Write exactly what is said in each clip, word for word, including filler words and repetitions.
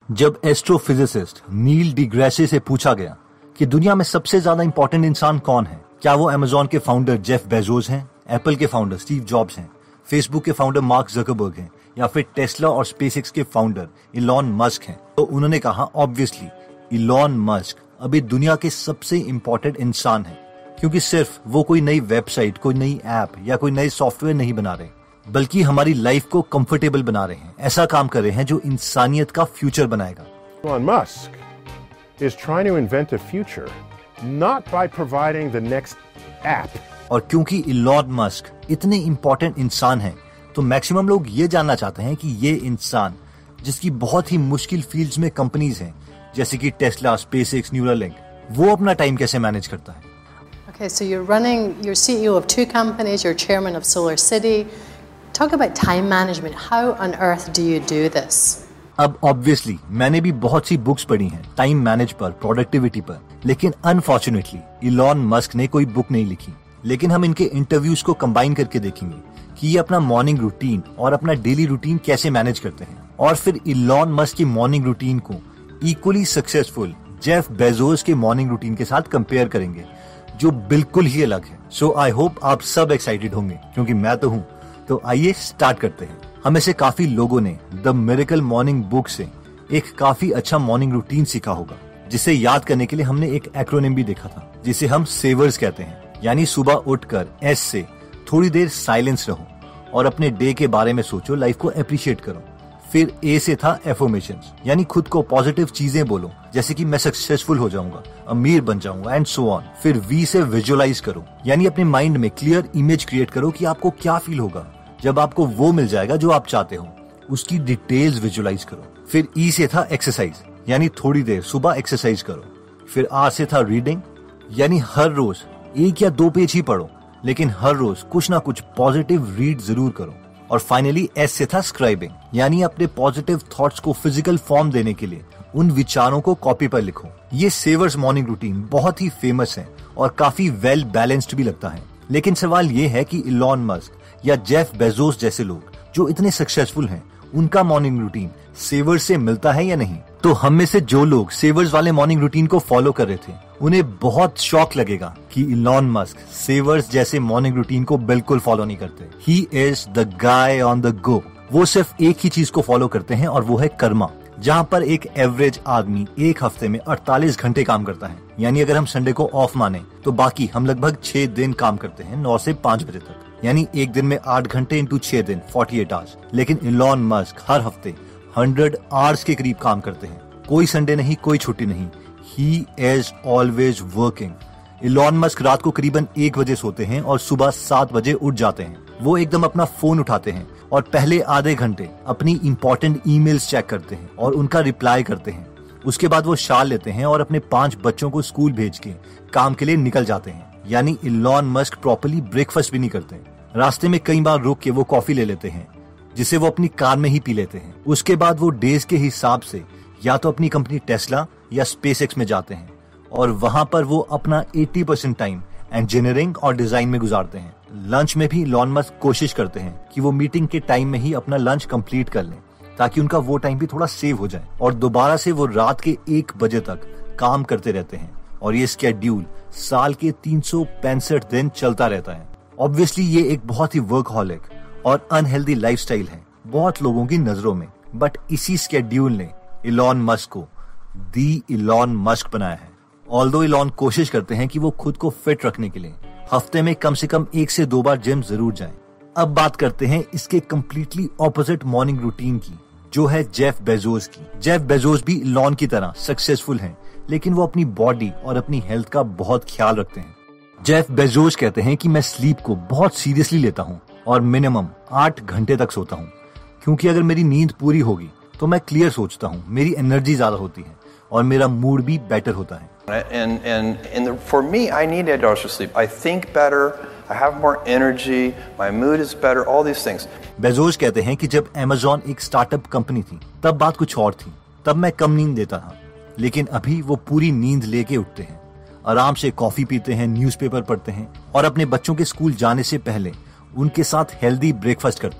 जब एस्ट्रोफिजिसिस्ट नील डिग्रेसे से पूछा गया कि दुनिया में सबसे ज्यादा इंपॉर्टेंट इंसान कौन है, क्या वो अमेजॉन के फाउंडर जेफ बेजोस हैं, एप्पल के फाउंडर स्टीव जॉब्स हैं, फेसबुक के फाउंडर मार्क जकरबर्ग हैं या फिर टेस्ला और स्पेसएक्स के फाउंडर इलॉन मस्क हैं, तो उन्होंने कहा ऑब्वियसली इलॉन मस्क अभी दुनिया के सबसे इंपॉर्टेंट इंसान है, क्योंकि सिर्फ वो कोई नई वेबसाइट, कोई नई ऐप या कोई नई सॉफ्टवेयर नहीं बना रहे, बल्कि हमारी लाइफ को कंफर्टेबल बना रहे हैं, ऐसा काम कर रहे हैं जो इंसानियत का फ्यूचर बनाएगा। Elon Musk is trying to invent a future not by providing the next app. और क्योंकि इलॉन मस्क इतने इंपॉर्टेंट इंसान हैं, तो मैक्सिमम लोग ये जानना चाहते हैं कि ये इंसान जिसकी बहुत ही मुश्किल फील्ड्स में कंपनीज हैं, जैसे कि टेस्ला, स्पेसएक्स, न्यूरालिंक, वो अपना टाइम कैसे मैनेज करता है। Okay, so you're running, you're C E O of two companies, you're chairman of Solar City. Talk about time management. How on earth do you do this? अब obviously मैंने भी बहुत सी books पढ़ी हैं time manage पर, productivity पर, लेकिन unfortunately Elon Musk ने कोई बुक नहीं लिखी। लेकिन हम इनके इंटरव्यूज को कंबाइन करके देखेंगे कि ये अपना मॉर्निंग रूटीन और अपना डेली रूटीन कैसे मैनेज करते हैं, और फिर इलॉन मस्क की मॉर्निंग रूटीन को इक्वली सक्सेसफुल जेफ बेजोस के मॉर्निंग रूटीन के साथ कंपेयर करेंगे, जो बिल्कुल ही अलग है। सो आई होप आप सब एक्साइटेड होंगे, क्योंकि मैं तो हूँ। तो आइए स्टार्ट करते हैं। हमें से काफी लोगों ने द मिरेकल मॉर्निंग बुक से एक काफी अच्छा मॉर्निंग रूटीन सीखा होगा, जिसे याद करने के लिए हमने एक एक्रोनिम भी देखा था, जिसे हम सेवर्स कहते हैं। यानी सुबह उठकर एस से थोड़ी देर साइलेंस रहो और अपने डे के बारे में सोचो, लाइफ को अप्रिशिएट करो। फिर ए से था एफर्मेशंस, यानी खुद को पॉजिटिव चीजें बोलो, जैसे कि मैं सक्सेसफुल हो जाऊंगा, अमीर बन जाऊंगा एंड सो ऑन। फिर वी से विजुअलाइज करो, यानी अपने माइंड में क्लियर इमेज क्रिएट करो कि आपको क्या फील होगा जब आपको वो मिल जाएगा जो आप चाहते हो, उसकी डिटेल्स विजुअलाइज करो। फिर ई से था एक्सरसाइज, यानी थोड़ी देर सुबह एक्सरसाइज करो। फिर आर से था रीडिंग, यानी हर रोज एक या दो पेज ही पढ़ो, लेकिन हर रोज कुछ ना कुछ पॉजिटिव रीड जरूर करो। और फाइनली एस से था स्क्राइबिंग, यानी अपने पॉजिटिव थॉट्स को फिजिकल फॉर्म देने के लिए उन विचारों को कॉपी पर लिखो। ये सेवर्स मॉर्निंग रूटीन बहुत ही फेमस है और काफी वेल बैलेंस्ड भी लगता है। लेकिन सवाल ये है कि इलॉन मस्क या जेफ बेजोस जैसे लोग जो इतने सक्सेसफुल हैं, उनका मॉर्निंग रूटीन सेवर्स से मिलता है या नहीं। तो हम में से जो लोग सेवर्स वाले मॉर्निंग रूटीन को फॉलो कर रहे थे, उन्हें बहुत शॉक लगेगा कि इलॉन मस्क सेवर्स जैसे मॉर्निंग रूटीन को बिल्कुल फॉलो नहीं करते। He is the guy on the go. वो सिर्फ एक ही चीज को फॉलो करते हैं और वो है कर्मा, जहाँ पर एक एवरेज आदमी एक हफ्ते में अड़तालीस घंटे काम करता है। यानी अगर हम संडे को ऑफ माने तो बाकी हम लगभग छह दिन काम करते हैं, नौ से पांच बजे तक, यानी एक दिन में आठ घंटे इंटू छह दिन, अड़तालीस आवर्स। लेकिन इलॉन मस्क हर हफ्ते हंड्रेड आवर्स के करीब काम करते हैं, कोई संडे नहीं, कोई छुट्टी नहीं। He is always working. Elon Musk रात को करीबन एक बजे सोते हैं और सुबह सात बजे उठ जाते हैं। वो एकदम अपना फोन उठाते हैं और पहले आधे घंटे अपनी इंपॉर्टेंट ईमेल्स चेक करते हैं और उनका रिप्लाई करते हैं। उसके बाद वो शाल लेते हैं और अपने पांच बच्चों को स्कूल भेज के काम के लिए निकल जाते हैं। यानी इलॉन मस्क प्रॉपर्ली ब्रेकफास्ट भी नहीं करते। रास्ते में कई बार रुक के वो कॉफी ले लेते हैं, जिसे वो अपनी कार में ही पी लेते हैं। उसके बाद वो डेज के हिसाब से या तो अपनी कंपनी टेस्ला या स्पेसएक्स में जाते हैं और वहां पर वो अपना अस्सी परसेंट टाइम इंजीनियरिंग और डिजाइन में गुजारते हैं। लंच में भी इलॉन मस्क कोशिश करते हैं कि वो मीटिंग के टाइम में ही अपना लंच कंप्लीट कर लें, ताकि उनका वो टाइम भी थोड़ा सेव हो जाए। और दोबारा से वो रात के एक बजे तक काम करते रहते हैं और ये स्केड्यूल साल के तीन सौ पैंसठ दिन चलता रहता है। ऑब्वियसली ये एक बहुत ही वर्कहॉलिक और अनहेल्दी लाइफस्टाइल है बहुत लोगों की नजरों में, बट इसी स्केड्यूल ने इलॉन मस्क को दी इलॉन मस्क बनाया है। ऑल्दो इलॉन कोशिश करते हैं कि वो खुद को फिट रखने के लिए हफ्ते में कम से कम एक से दो बार जिम जरूर जाएं। अब बात करते हैं इसके कम्प्लीटली ऑपोजिट मॉर्निंग रूटीन की, जो है जेफ बेजोस की। जेफ बेजोस भी इलॉन की तरह सक्सेसफुल हैं, लेकिन वो अपनी बॉडी और अपनी हेल्थ का बहुत ख्याल रखते हैं। जेफ बेजोस कहते हैं कि मैं स्लीप को बहुत सीरियसली लेता हूँ और मिनिमम आठ घंटे तक सोता हूँ, क्योंकि अगर मेरी नींद पूरी होगी तो मैं क्लियर सोचता हूँ, मेरी एनर्जी ज्यादा होती है और मेरा मूड भी बेटर होता है। And and and the, for me, I need eight hours of sleep. I think better. I have more energy. My mood is better. All these things. Bezos कहते हैं कि जब अमेजॉन एक स्टार्टअप कंपनी थी, तब बात कुछ और थी। तब मैं कम नींद देता था, लेकिन अभी वो पूरी नींद लेके उठते हैं, आराम से कॉफी पीते हैं, न्यूज़पेपर पढ़ते हैं और अपने बच्चों के स्कूल जाने से पहले उनके साथ हेल्दी ब्रेकफास्ट करते हैं।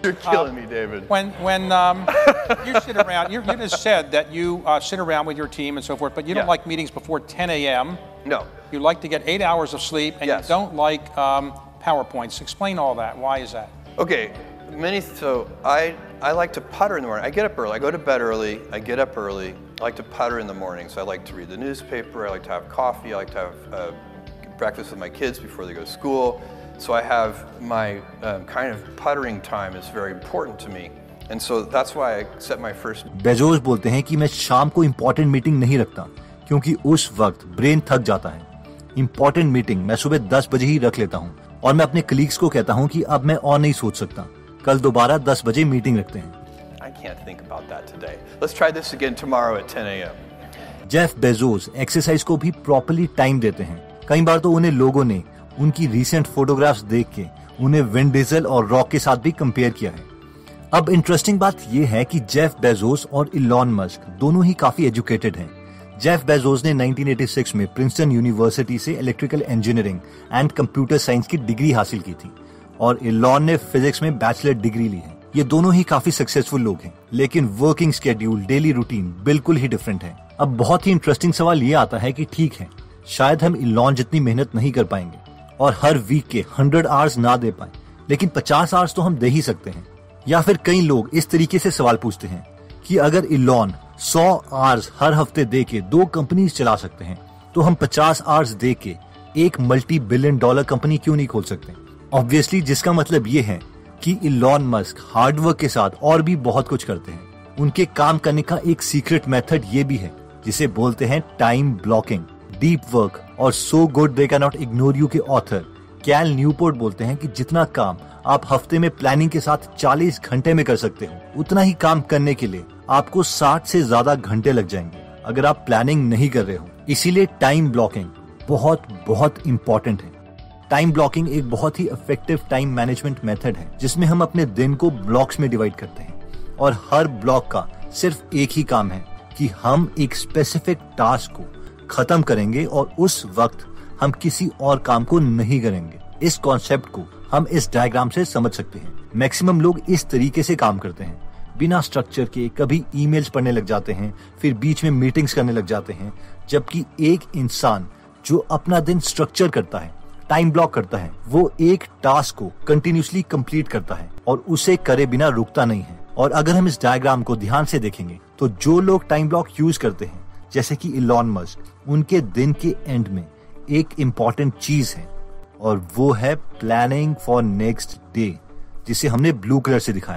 You're killing me, David. When when um, you sit around, you, you just said that you uh, sit around with your team and so forth, but you don't Yeah. like meetings before ten a.m. No. You like to get eight hours of sleep, and Yes. you don't like um, PowerPoints. Explain all that. Why is that? Okay, many. So I I like to putter in the morning. I get up early. I go to bed early. I get up early. I like to putter in the morning. So I like to read the newspaper. I like to have coffee. I like to have uh, breakfast with my kids before they go to school. So I have my um, kind of puttering time is very important to me, and so that's why I set my first. Bezos बोलते हैं कि मैं शाम को important meeting नहीं रखता क्योंकि उस वक्त ब्रेन थक जाता है। इम्पोर्टेंट मीटिंग मैं सुबह दस बजे ही रख लेता हूँ और मैं अपने कलीग्स को कहता हूँ कि अब मैं और नहीं सोच सकता, कल दोबारा दस बजे मीटिंग रखते हैं। I can't think about that today. Let's try this again tomorrow at ten a.m. Jeff Bezos exercise को भी प्रॉपर्ली टाइम देते हैं। कई बार तो उन्हें लोगों ने उनकी रीसेंट फोटोग्राफ्स देख के उन्हें विन डीजल और रॉक के साथ भी कंपेयर किया है। अब इंटरेस्टिंग बात यह है कि जेफ बेजोस और इलॉन मस्क दोनों ही काफी एजुकेटेड हैं। जेफ बेजोस ने नाइनटीन एटी सिक्स में प्रिंसटन यूनिवर्सिटी से electrical engineering and computer science की डिग्री हासिल की थी और इलॉन ने फिजिक्स में बैचलर डिग्री ली है। ये दोनों ही काफी सक्सेसफुल लोग हैं, लेकिन वर्किंग स्केड्यूल, डेली रूटीन बिल्कुल ही डिफरेंट है। अब बहुत ही इंटरेस्टिंग सवाल ये आता है कि ठीक है, शायद हम इलॉन जितनी मेहनत नहीं कर पाएंगे और हर वीक के हंड्रेड आवर्स ना दे पाए, लेकिन पचास आवर्स तो हम दे ही सकते हैं। या फिर कई लोग इस तरीके से सवाल पूछते हैं कि अगर इलॉन सौ आवर्स हर हफ्ते दे के दो कंपनीज चला सकते हैं, तो हम पचास आवर्स दे के एक मल्टी बिलियन डॉलर कंपनी क्यों नहीं खोल सकते? ऑब्वियसली जिसका मतलब ये है कि इलॉन मस्क हार्डवर्क के साथ और भी बहुत कुछ करते हैं। उनके काम करने का एक सीक्रेट मेथड ये भी है जिसे बोलते हैं टाइम ब्लॉकिंग। डीप वर्क और so good they can not ignore you के ऑथर कैल न्यूपोर्ट बोलते हैं कि जितना काम आप हफ्ते में प्लानिंग के साथ चालीस घंटे में कर सकते हो, उतना ही काम करने के लिए आपको साठ से ज्यादा घंटे लग जाएंगे अगर आप प्लानिंग नहीं कर रहे हो। इसीलिए टाइम ब्लॉकिंग बहुत बहुत इंपॉर्टेंट है। टाइम ब्लॉकिंग एक बहुत ही इफेक्टिव टाइम मैनेजमेंट मेथड है जिसमें हम अपने दिन को ब्लॉक्स में डिवाइड करते हैं और हर ब्लॉक का सिर्फ एक ही काम है कि हम एक स्पेसिफिक टास्क को खत्म करेंगे और उस वक्त हम किसी और काम को नहीं करेंगे। इस कॉन्सेप्ट को हम इस डायग्राम से समझ सकते हैं। मैक्सिमम लोग इस तरीके से काम करते हैं, बिना स्ट्रक्चर के कभी ईमेल्स पढ़ने लग जाते हैं, फिर बीच में मीटिंग्स करने लग जाते हैं, जबकि एक इंसान जो अपना दिन स्ट्रक्चर करता है, टाइम ब्लॉक करता है, वो एक टास्क को कंटिन्यूसली कंप्लीट करता है और उसे करे बिना रुकता नहीं है। और अगर हम इस डायग्राम को ध्यान से देखेंगे तो जो लोग टाइम ब्लॉक यूज करते हैं, जैसे कि इलॉन मस्क, उनके दिन के एंड में एक इम्पॉर्टेंट चीज है और वो है प्लानिंग फॉर नेक्स्ट डे, जिसे हमने ब्लू कलर से दिखाया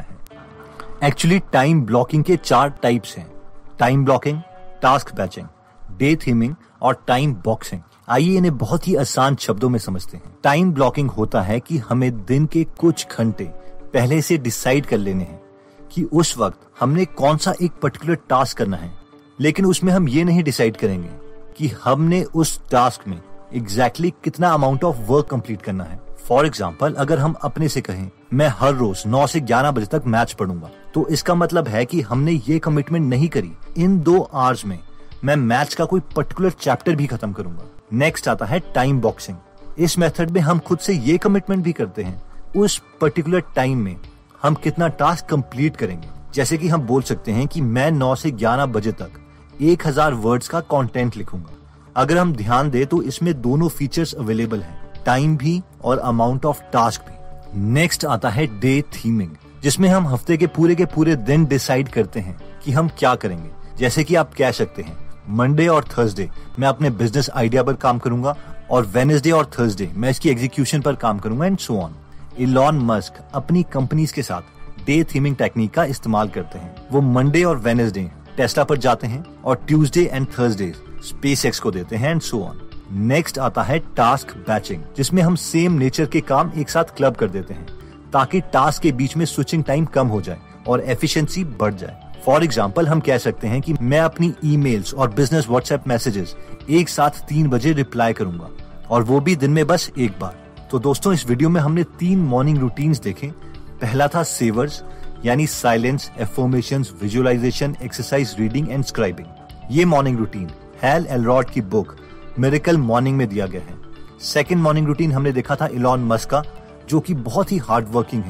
है। एक्चुअली टाइम ब्लॉकिंग के चार टाइप्स हैं: time blocking, task batching, day theming और टाइम बॉक्सिंग। आइए इन्हें बहुत ही आसान शब्दों में समझते हैं। टाइम ब्लॉकिंग होता है कि हमें दिन के कुछ घंटे पहले से डिसाइड कर लेने हैं कि उस वक्त हमने कौन सा एक पर्टिकुलर टास्क करना है, लेकिन उसमें हम ये नहीं डिसाइड करेंगे कि हमने उस टास्क में एग्जैक्टली exactly कितना अमाउंट ऑफ वर्क कंप्लीट करना है। फॉर एग्जाम्पल, अगर हम अपने से कहें मैं हर रोज नौ से ग्यारह बजे तक मैच पढ़ूंगा, तो इसका मतलब है कि हमने ये कमिटमेंट नहीं करी इन दो आवर्स में मैं मैच का कोई पर्टिकुलर चैप्टर भी खत्म करूंगा। नेक्स्ट आता है टाइम बॉक्सिंग। इस मेथड में हम खुद से ये कमिटमेंट भी करते हैं उस पर्टिकुलर टाइम में हम कितना टास्क कंप्लीट करेंगे। जैसे कि हम बोल सकते हैं कि मैं नौ से ग्यारह बजे तक एक हजार वर्ड्स का कंटेंट लिखूंगा। अगर हम ध्यान दें तो इसमें दोनों फीचर्स अवेलेबल हैं, टाइम भी और अमाउंट ऑफ टास्क भी। नेक्स्ट आता है डे थीमिंग, जिसमें हम हफ्ते के पूरे के पूरे दिन डिसाइड करते हैं कि हम क्या करेंगे। जैसे कि आप कह सकते हैं मंडे और थर्सडे मैं अपने बिजनेस आइडिया पर काम करूंगा और वेडनेसडे और थर्सडे मैं इसकी एग्जीक्यूशन पर काम करूंगा and so on. Elon Musk अपनी कंपनीज के साथ डे थीमिंग टेक्निक का इस्तेमाल करते हैं। वो मंडे और वेडनेसडे टेस्ला पर जाते हैं और ट्यूसडे एंड थर्सडे स्पेसएक्स को देते हैं एंड सो ऑन। नेक्स्ट आता है टास्क बैचिंग, जिसमें हम सेम नेचर के काम एक साथ क्लब कर देते हैं ताकि टास्क के बीच में स्विचिंग टाइम कम हो जाए और एफिशिएंसी बढ़ जाए। फॉर एग्जाम्पल, हम कह सकते हैं कि मैं अपनी ईमेल्स और बिजनेस व्हाट्सएप मैसेजेस एक साथ तीन बजे रिप्लाई करूंगा और वो भी दिन में बस एक बार। तो दोस्तों, इस वीडियो में हमने तीन मॉर्निंग रूटीन्स देखे। पहला था सेवर्स, यानी silence, affirmations, visualization, exercise, reading and scribing. ये मॉर्निंग रूटीन हैल एलरॉड की बुक मिरेकल मॉर्निंग में दिया गया है। सेकंड मॉर्निंग रूटीन हमने देखा था इलॉन मस्क का, जो कि बहुत ही हार्ड वर्किंग है।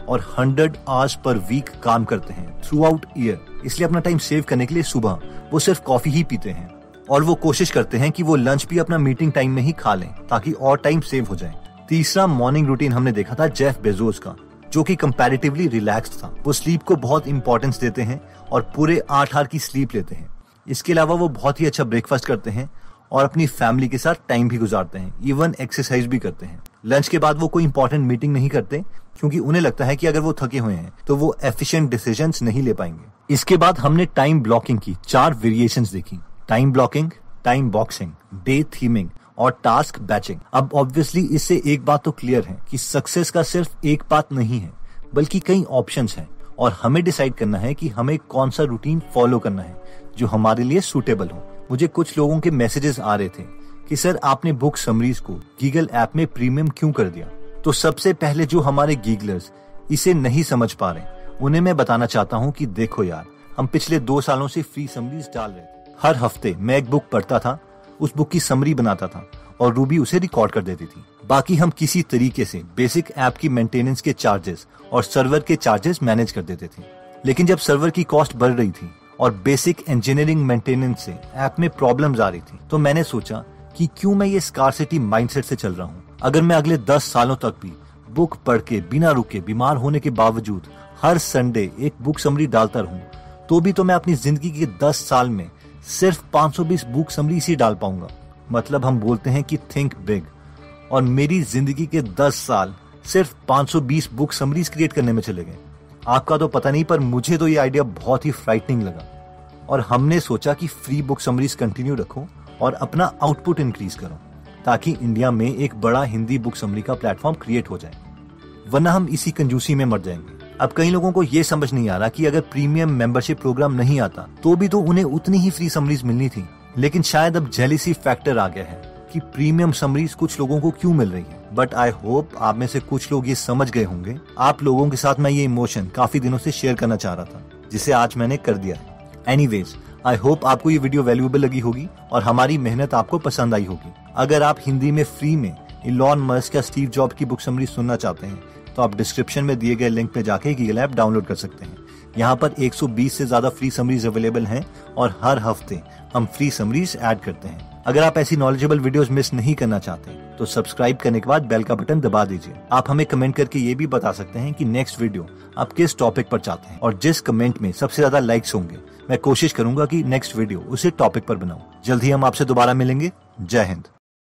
और हंड्रेड आवर्स पर वीक काम करते हैं थ्रू आउट ईयर। इसलिए अपना टाइम सेव करने के लिए सुबह वो सिर्फ कॉफी ही पीते हैं और वो कोशिश करते हैं कि वो लंच भी अपना मीटिंग टाइम में ही खा लें ताकि और टाइम सेव हो जाए। तीसरा मॉर्निंग रूटीन हमने देखा था जेफ बेजोस का, जो कि कंपैरेटिवली रिलैक्स्ड था। वो स्लीप को बहुत इंपॉर्टेंस देते हैं और पूरे आठ आवर की स्लीप लेते हैं। इसके अलावा वो बहुत ही अच्छा ब्रेकफास्ट करते हैं और अपनी फैमिली के साथ टाइम भी गुजारते हैं, इवन एक्सरसाइज भी करते हैं। लंच के बाद वो कोई इंपॉर्टेंट मीटिंग नहीं करते क्योंकि उन्हें लगता है कि अगर वो थके हुए हैं तो वो एफिशिएंट डिसीजंस नहीं ले पाएंगे। इसके बाद हमने टाइम ब्लॉकिंग की चार वेरिएशंस देखी, time blocking, time boxing, day theming और टास्क बैचिंग। अब ऑब्वियसली इससे एक बात तो क्लियर है कि सक्सेस का सिर्फ एक पाथ नहीं है बल्कि कई ऑप्शंस हैं और हमें डिसाइड करना है कि हमें कौन सा रूटीन फॉलो करना है जो हमारे लिए सूटेबल हो। मुझे कुछ लोगों के मैसेजेस आ रहे थे कि सर आपने बुक समरीज को गीगल ऐप में प्रीमियम क्यों कर दिया। तो सबसे पहले जो हमारे गीगलर्स इसे नहीं समझ पा रहे उन्हें मैं बताना चाहता हूँ कि देखो यार, हम पिछले दो सालों से फ्री समरीज डाल रहे थे। हर हफ्ते मैं एक बुक पढ़ता था, उस बुक की समरी बनाता था और रूबी उसे रिकॉर्ड कर देती थी। बाकी हम किसी तरीके से बेसिक ऐप की मेंटेनेंस के चार्जेस और सर्वर के चार्जेस मैनेज कर देते थे। लेकिन जब सर्वर की कॉस्ट बढ़ रही थी और बेसिक इंजीनियरिंग मेंटेनेंस से ऐप में प्रॉब्लम्स आ रही थी, तो मैंने सोचा कि क्यों मैं ये स्कार्सिटी माइंडसेट से चल रहा हूँ। अगर मैं अगले दस सालों तक भी बुक पढ़ के बिना रुके बीमार होने के बावजूद हर संडे एक बुक समरी डालता रहूं, तो भी तो मैं अपनी जिंदगी के दस साल में सिर्फ पाँच सौ बीस बुक समरीज ही डाल पाऊंगा। मतलब हम बोलते हैं कि थिंक बिग, और मेरी जिंदगी के दस साल सिर्फ पाँच सौ बीस बुक समरीज क्रिएट करने में चले गए। आपका तो पता नहीं, पर मुझे तो ये आइडिया बहुत ही फ्राइटनिंग लगा और हमने सोचा कि फ्री बुक समरीज कंटिन्यू रखो और अपना आउटपुट इंक्रीज करो ताकि इंडिया में एक बड़ा हिंदी बुक समरी का प्लेटफॉर्म क्रिएट हो जाए, वरना हम इसी कंजूसी में मर जाएंगे। अब कई लोगों को ये समझ नहीं आ रहा कि अगर प्रीमियम मेंबरशिप प्रोग्राम नहीं आता तो भी तो उन्हें उतनी ही फ्री समरीज मिलनी थी। लेकिन शायद अब जेलिसी फैक्टर आ गया है कि प्रीमियम समरीज कुछ लोगों को क्यों मिल रही है। बट आई होप आप में से कुछ लोग ये समझ गए होंगे। आप लोगों के साथ मैं ये इमोशन काफी दिनों से शेयर करना चाह रहा था, जिसे आज मैंने कर दिया है। एनीवेज, आई होप आपको ये वीडियो वैल्यूएबल लगी होगी और हमारी मेहनत आपको पसंद आई होगी। अगर आप हिंदी में फ्री में इलॉन मस्क या स्टीव जॉब की बुक समरी सुनना चाहते हैं तो आप डिस्क्रिप्शन में दिए गए लिंक पे जाके गीगल ऐप डाउनलोड कर सकते हैं। यहाँ पर एक सौ बीस से ज्यादा फ्री समरीज अवेलेबल हैं और हर हफ्ते हम फ्री समरीज ऐड करते हैं। अगर आप ऐसी नॉलेजेबल वीडियोस मिस नहीं करना चाहते तो सब्सक्राइब करने के बाद बेल का बटन दबा दीजिए। आप हमें कमेंट करके ये भी बता सकते हैं कि नेक्स्ट वीडियो आप किस टॉपिक पर चाहते हैं, और जिस कमेंट में सबसे ज्यादा लाइक्स होंगे मैं कोशिश करूंगा कि नेक्स्ट वीडियो उसी टॉपिक पर बनाऊं। जल्द ही हम आपसे दोबारा मिलेंगे। जय हिंद।